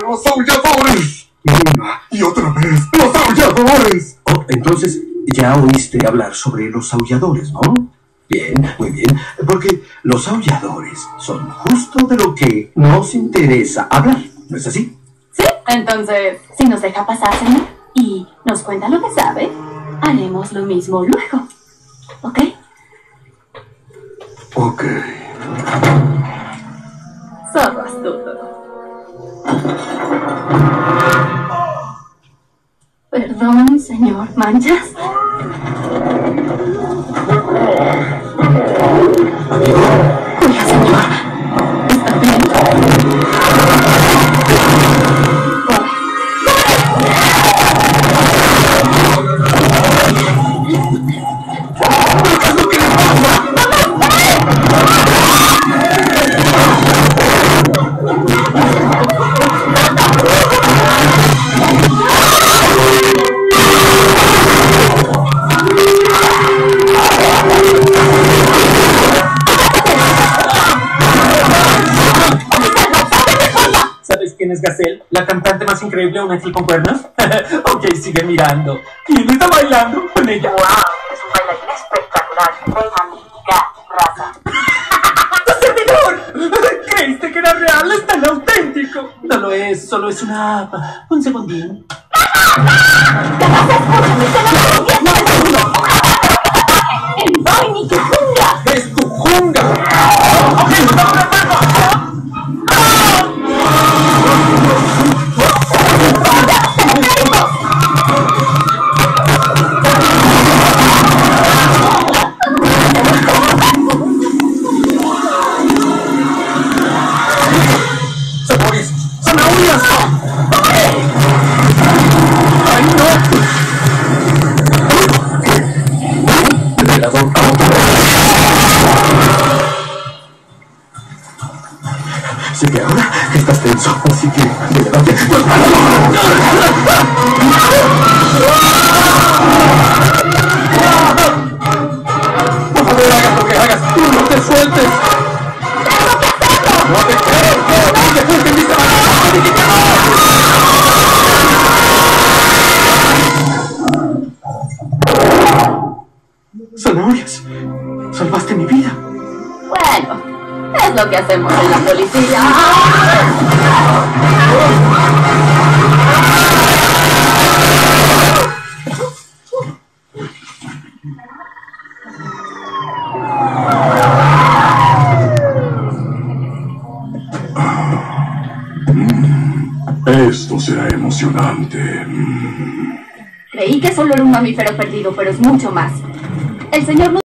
¡Los aulladores! Una y otra vez, ¡los aulladores! Oh, entonces ya oíste hablar sobre los aulladores, ¿no? Bien, muy bien, porque los aulladores son justo de lo que nos interesa hablar, ¿no es así? Sí, entonces, si nos deja pasar, señor, y nos cuenta lo que sabe, haremos lo mismo luego, ¿ok? Ok. Zorro astuto. Perdón, señor Manchas. Oiga, señor. ¿Está bien? ¿Sabes quién es Gazelle? ¿La cantante más increíble de un ángel con cuernos? Ok, sigue mirando. ¿Quién está bailando con ella? ¡Wow! Es un bailarín espectacular. Venga, mítica raza. ¡Tu servidor! ¿Creíste que era real? ¡Es tan auténtico! No lo es, solo es una app. Un segundín. ¡Es tu junga! ¡Ok, vamos de nuevo! ¡Sabores! ¡Zanahorias! ¡Ay, no! Depredador. Sé que ahora estás tenso, así que levante tus manos. Por favor, hagas lo que hagas. ¡Tú no te sueltes! ¡No te creo! ¡No te sueltes, mis Zanahorias, salvaste mi vida. Bueno, es lo que hacemos en la policía. Esto será emocionante. Creí que solo era un mamífero perdido, pero es mucho más. El señor no